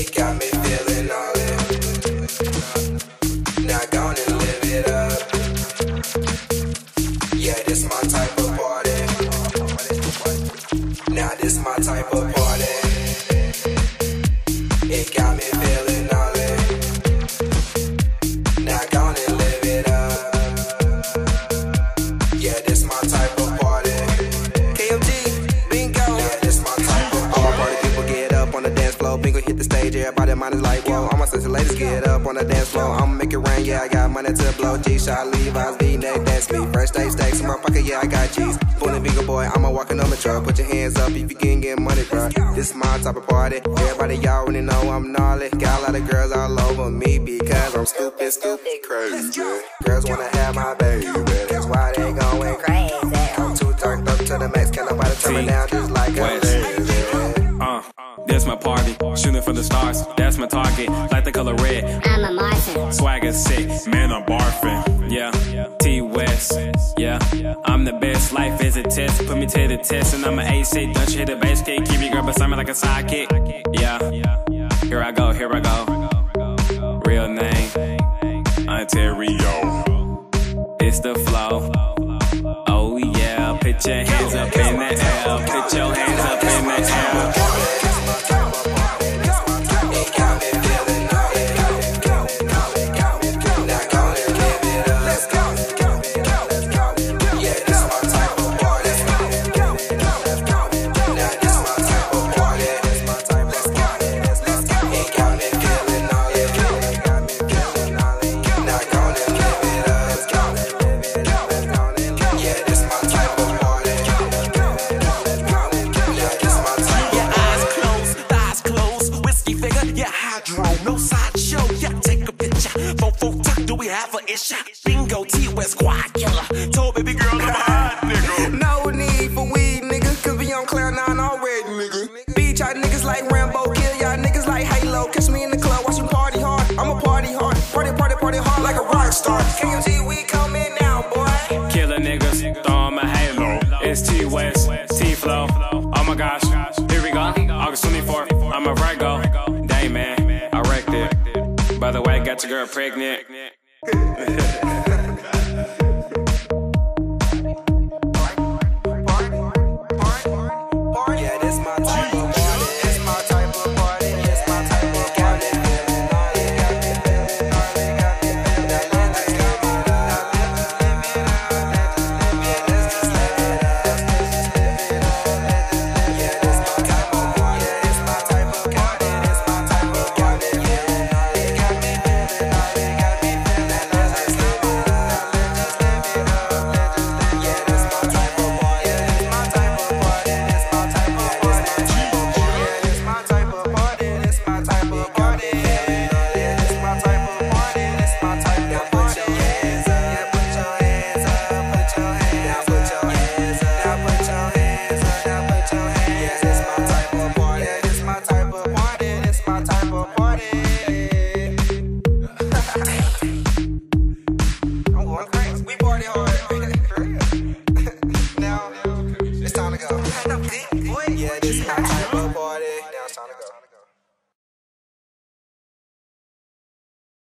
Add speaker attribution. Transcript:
Speaker 1: It got me feeling all it. Now go on and live it up. Yeah, this my type of party. Now this my type of party. It got me feeling all it. Now go on and live it up. Yeah, this my type of party. KMG, bingo. Yeah, this my type of party. All my party people get up on the dance floor. Bingo hit the stage, everybody mind is like, whoa. All my sexy ladies get up on the dance floor. I'ma make it rain, yeah, I got money to blow. G-Shot, Levi's, V-neck, that's me. First day stacks in my pocket, yeah, I got G's. Boom, bingo boy, I'ma walking on the truck. Put your hands up if you can get money, bro. This is my type of party. Everybody, y'all already know I'm gnarly. Got a lot of girls all over me because I'm stupid crazy. Girls wanna have my baby, that's why they going crazy. I'm too turned up to the max, can't nobody turn me down just like a lady.
Speaker 2: That's my party, shooting for the stars, that's my target, like the color red.
Speaker 3: I'm a Martian.
Speaker 2: Swagger sick, man, I'm barfing. Yeah, T-West, yeah, I'm the best. Life is a test, put me to the test, and I'm an A6. Don't you hit the bass kick, keep your girl beside me like a sidekick. Yeah, here I go, here I go. Real name, Ontario. It's the flow. Oh yeah, put your hands up in the air, put your hands up in the air.
Speaker 4: No sideshow, yeah, take a picture. 4-4 tuck, do we have an issue? Bingo, T-West, squad killer. Told baby girl I'm a hot nigga.
Speaker 1: No need for weed, nigga, cause we on Cloud 9 already, nigga. Beach out niggas like Rambo, kill y'all niggas like Halo. Catch me in the club, watch me party hard. I'm a party hard, party hard like a rock star. KMG, we coming now, boy.
Speaker 2: Killer niggas, throw 'em a halo. It's T-West, T-Flow. Oh my gosh, here we go. August 24th, I'm a Virgo. Dang man, I wrecked it. By the way, got your girl pregnant.